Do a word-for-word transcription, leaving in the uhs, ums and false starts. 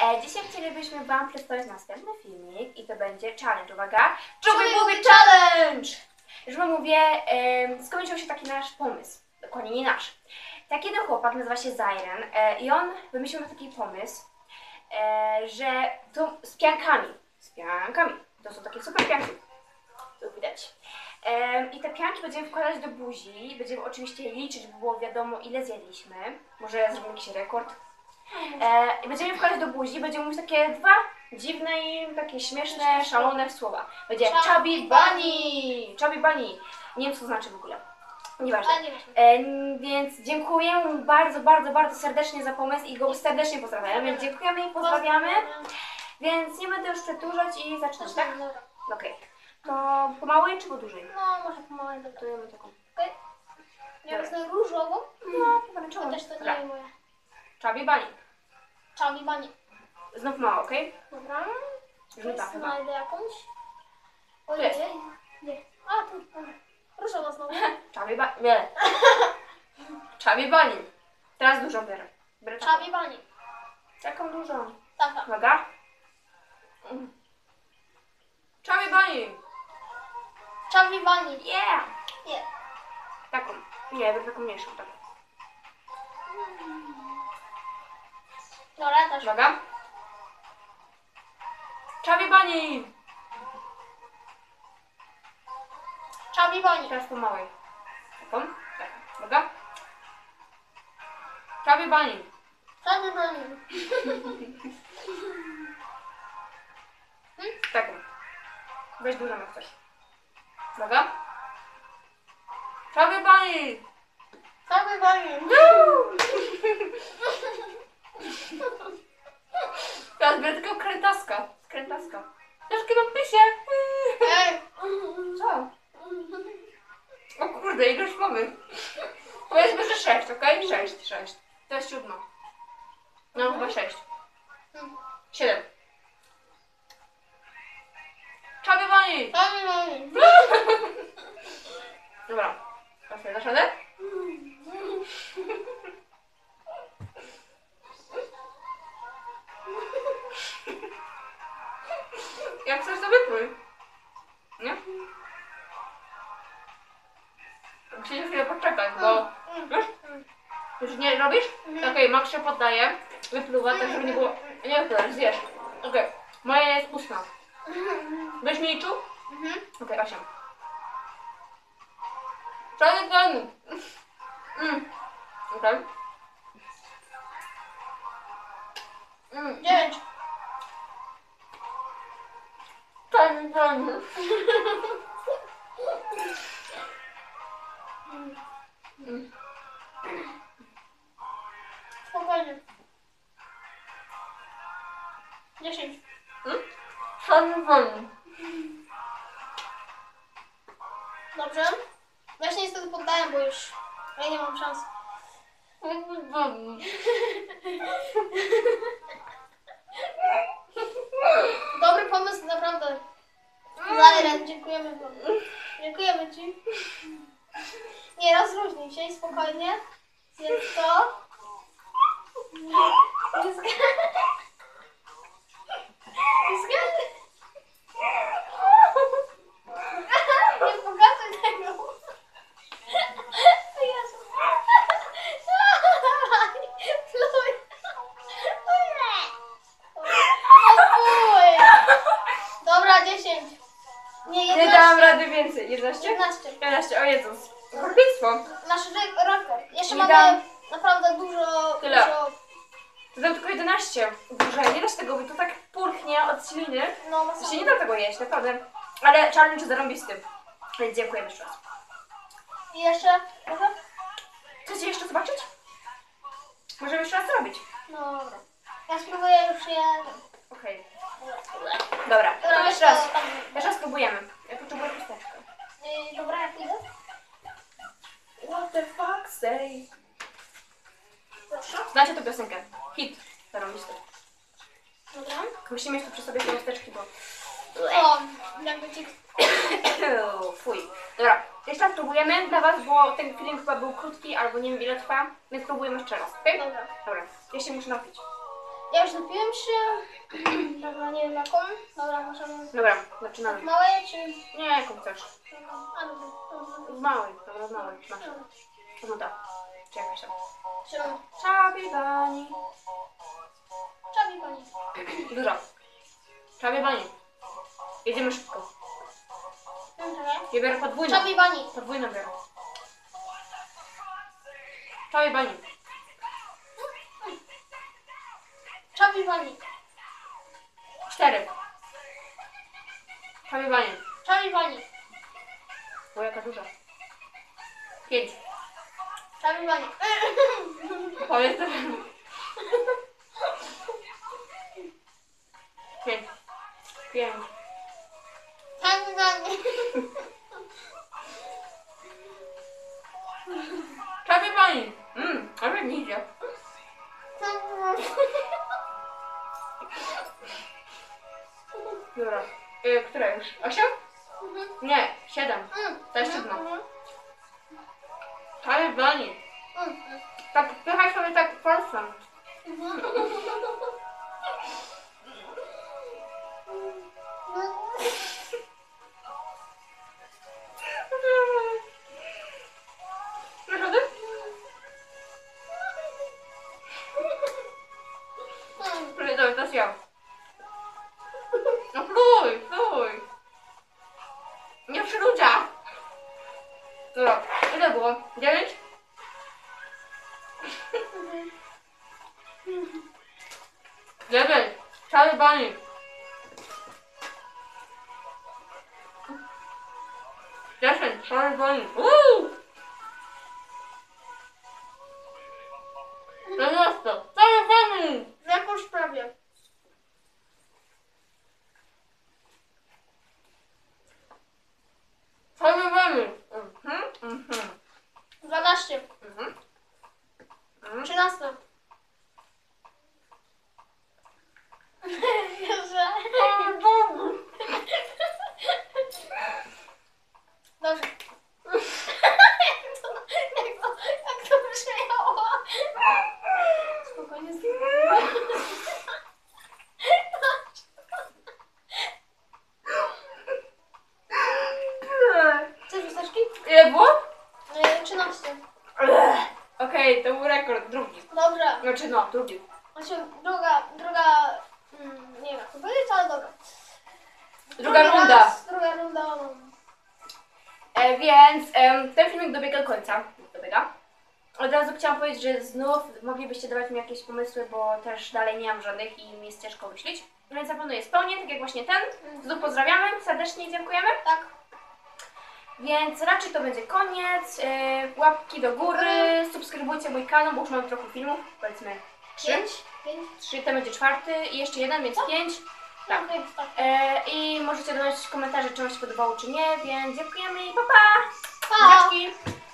E, dzisiaj chcielibyśmy Wam przedstawić następny filmik i to będzie challenge. Uwaga! Żeby mówię challenge! Już Wam mówię, e, skończył się taki nasz pomysł. Dokładnie nie nasz. Taki jeden chłopak nazywa się Zairen e, i on wymyślił taki pomysł, e, że to z piankami. Z piankami. To są takie super pianki. Tu widać. E, I te pianki będziemy wkładać do buzi. Będziemy oczywiście liczyć, by było wiadomo, ile zjedliśmy. Może zrobimy jakiś rekord. E, I będziemy wkładać do buzi. Będziemy mówić takie dwa dziwne i takie śmieszne, szalone słowa. Będzie Chubby Bunny! Chubby Bunny! Nie wiem, co to znaczy w ogóle. Nieważne. E, więc dziękuję mu bardzo, bardzo, bardzo serdecznie za pomysł i go serdecznie pozdrawiam. Więc dziękujemy i pozdrawiamy. Więc nie będę już przedłużać i zaczynać, tak? Okej. Okay. To pomałej czy po dłużej? No, może pomałej. To ja mam taką. Okay. Ja wezmę różową. No, pomarańczową. Też to nie jest moja. Chubby Bunny. Chubby Bunny. Znów mało, okej? Okay? Dobra. Żółta chyba. Znajdę jakąś. Ojej. Nie. A, tu. Różowa znowu. Chubby Bunny. Nie. Chubby Bunny. Teraz dużą biorę. Biorę taką. Chubby Bunny. Taką dużą. Taka. Uwaga. Mm. Chubby Bunny. Chubby Bunny. Yeah. Nie. Taką. Nie, biorę taką mniejszą. Taką. Dobra, też. Uwaga. Chubby Bunny. Chubby Bunny. Teraz po małej. Taką. Tak. Uwaga. Chubby Bunny. Chubby Bunny. Taką. Weź dużą jak chcesz. Uwaga. Chubby Bunny. Chubby Bunny. Teraz biorę taką krętaska. Krętaska. Troszkę mam pysie. Ej. Co? O kurde, ile już mamy? Powiedzmy, że sześć, okej? Okay? Sześć, sześć. To jest siódma. No, chyba sześć. Siedem. Chubby Bunny! Chubby Bunny. Dobra. Teraz dasz radę? Jak chcesz, to wypluj. Nie? Musisz chwilę poczekać, bo... Wiesz? Już nie robisz? Okej, okay, Max się poddaje. Wypluwa, tak żeby nie było... Nie wypluwasz, zjesz. Okej, okay. Moja jest ósma. Byś mi liczył? Okej, okay, osiem. Czarny ten. Mm. Okej. Okay. Mm. Dziewięć. Czarny ten. Mm. Spokojnie. Dziesięć. Mm? Czarny ten. Dobrze. Ja się niestety poddałem, bo już ja nie mam szans. Dobry pomysł, naprawdę. Zairen, dziękujemy wam. Dziękujemy ci. Nie, rozluźnij się i spokojnie. Zjedz to. Nie zgadnij. Nie zgadnij. Nie pokazuj tego. Jezu. Pluj. Pluj. Dobra, dziesięć. Nie, Nie jedenaście. dałam rady więcej. jedenaście? jedenaście. jedenaście, o Jezus. Okropieństwo. Nasz re- rekord. Jeszcze Nie mamy dam. naprawdę dużo, Tyle. dużo... To dam tylko jedenaście. Boże, nie da się tego, bo to tak purchnie od śliny. No, To się masakra. nie da tego jeść, naprawdę. Ale challenge zarąbisty. Więc dziękujemy jeszcze raz. I jeszcze, może? Chcecie jeszcze zobaczyć? Możemy jeszcze raz zrobić. No dobra. Ja spróbuję już je... Okej. Dobra, to Dobra, jeszcze raz. tam- Jeszcze raz spróbujemy. Ja potrzebuję chusteczkę. Yy, dobra, jak idę? What the fuck, say? Proszę. Znacie tę piosenkę. Hit. Zarąbisty. Dobra. Musimy mieć tu przy sobie te chusteczki, bo... O, jakby ci... Fuj. Dobra, jeszcze raz próbujemy dla was, bo ten film chyba był krótki, albo nie wiem ile trwa, więc próbujemy jeszcze raz, okej? Dobra. Dobra, ja się muszę napić. Ja już napiłem się. Dobra, nie wiem jaką. Dobra, możemy... Dobra, zaczynamy. Małe czy... Nie, jaką chcesz? A, dobra, dobra. W małej, dobra, w małej. Masz. To no da. Czy jakaś tam. Zielony. Czabi bani. Czabi pani. Dużo. Czabi bani. Jedziemy szybko. Ja biorę podwójną. Czabi pani. Podwójną biorę. Czabi bani. Czabi pani. Cztery. Czabi bani. Czabi pani. O, jaka duża. Pięć. Czabi pani. Powiedz to. Pięć. Pięć. Czabi pani. Czabi bani. Mmm, ale nie idzie. Dobra. Y, które już? Osiem? Nie, siedem. To jest siódma. Czabi bani. Tak, pychaj sobie tak palcem. Naprawdę? Dobra, dobra, teraz ja. No pluj, pluj. Nie przy ludziach. Dobra, ile było? Dziewięć? Dziewięć. Cały bani. Dziesięć. Cały bani. Uuu! Jedenaście. Cały bani. W jaką sprawie? Cały bani. Mhm, mhm, Dwanaście. mhm. Mhm. Trzynaście. Dobrze. Cały bani. Dobrze. Jak to, jak to, jak to brzmiało? Spokojnie, spokojnie. Chcesz wysteczki? Ile było? Yy, trzynaście. Ech. Okej, to był rekord, drugi. Dobra. Znaczy no, drugi. Znaczy, druga, druga, mm, nie wiem jak to powiedzieć, ale dobra. Druga Drugi runda. raz, druga runda. E, więc em, ten filmik dobiega końca. Dobiega. Od razu chciałam powiedzieć, że znów moglibyście dawać mi jakieś pomysły, bo też dalej nie mam żadnych i mi jest ciężko myśleć. Więc zaplanuję spełnię, tak jak właśnie ten. Znów pozdrawiamy, serdecznie dziękujemy. Tak. Więc raczej to będzie koniec. E, łapki do góry, subskrybujcie mój kanał, bo już mam trochę filmów. Powiedzmy trzy. Pięć. Pięć. Trzy, ten będzie czwarty i jeszcze jeden, więc pięć. Tak. No, więc tak. E, I możecie dodać komentarze, czy wam się podobało, czy nie, więc dziękujemy i pa pa! Pa! Buziaczki!